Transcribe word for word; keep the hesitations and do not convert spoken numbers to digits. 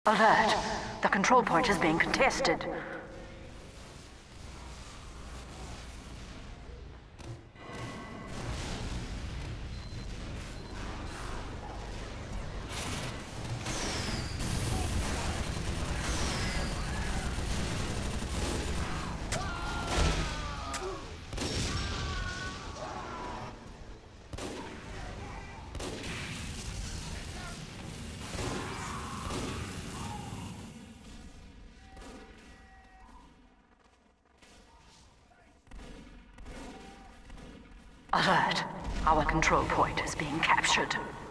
Alert! The control point is being contested. Alert! Our control point is being captured.